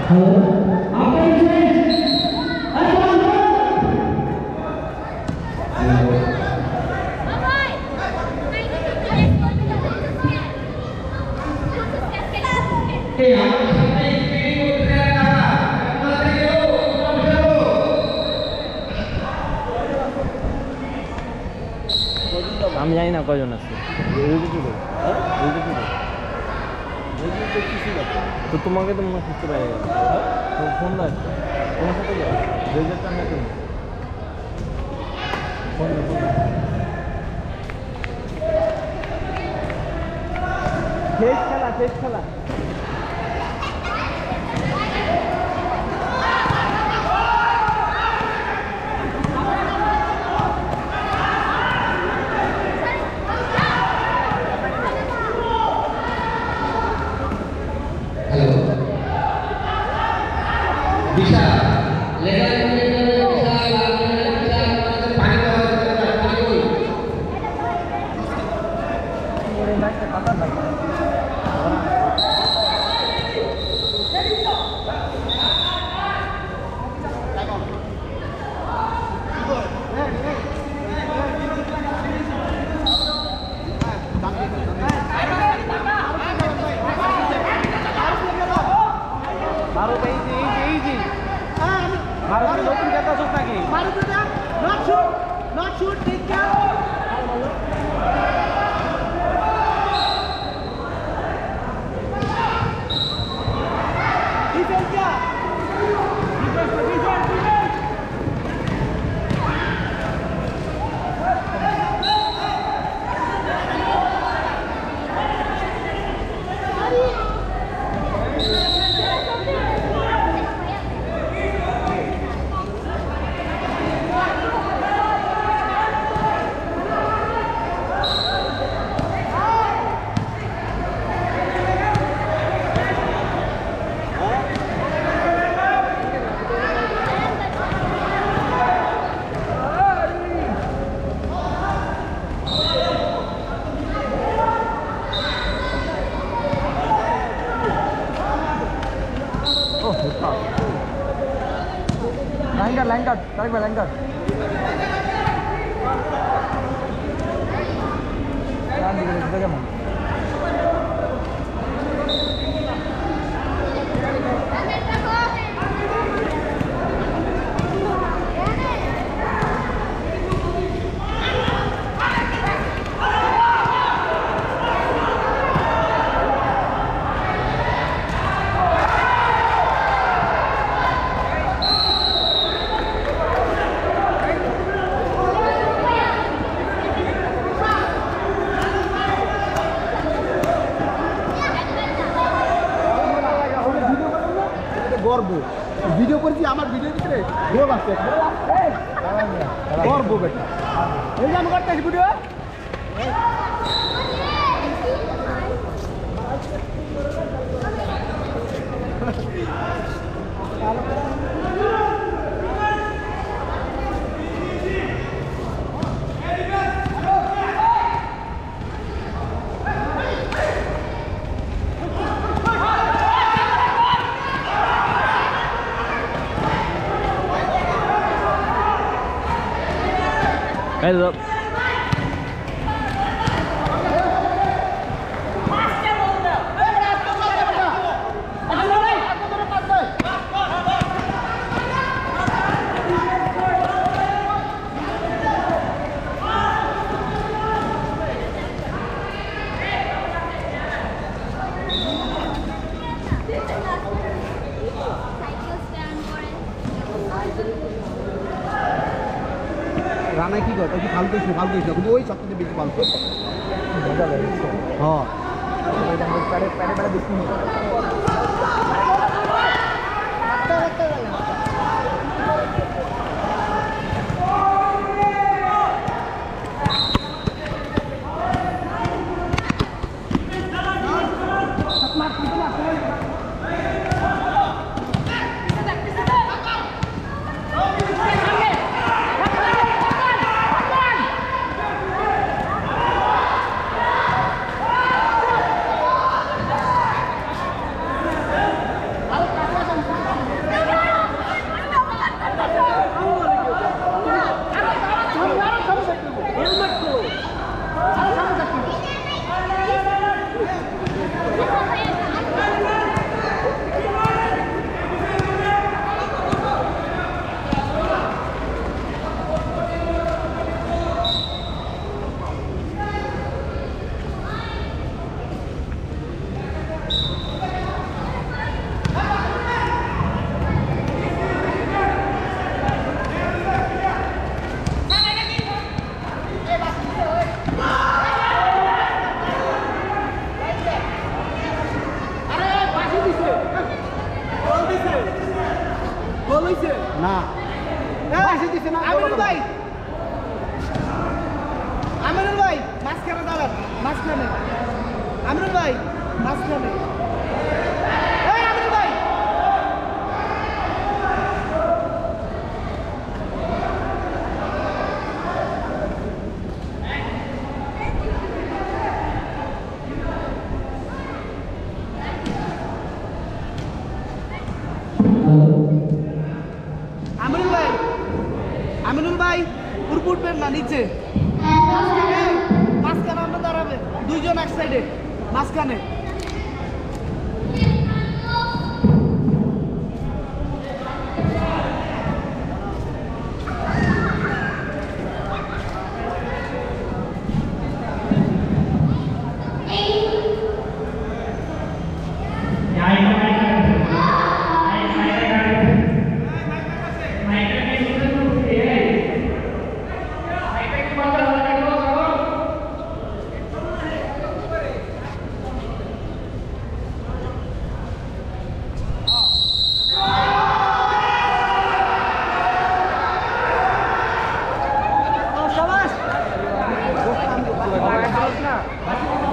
আমি জানি না কজন আছে তো তোমাকে তো মনে খুঁজতে পারে গেল ফোন দাও তোমার সাথে যাও রেজাল্টটা না তুমি ফোন শেষ খেলা Not shoot, take care. Line guard, tarik line guard. Jangan dikit aja, Mang. Video করেছি আমার ভিডিওর ভিতরে গর্ব আছে গর্ব বেটা এই যে আমি করতেছি ভিডিও Heads up. রানা কি করে কি ফালতু কিন্তু ওই সবথেকে বেশি ফালতু মজা লাগে হ্যাঁ প্যারে প্যারে প্যারে দেখি হইছে না বাসি দিছে না আমিনুল ভাই মাঝখানে দাঁড়ান মাঝখানে আমিনুল ভাই মাঝখানে এই আমিনুল ভাই আমিনুল ভাই উপর উঠবেন না নিচে মাঝখানে আমরা দাঁড়াবে দুইজন এক সাইডে মাঝখানে না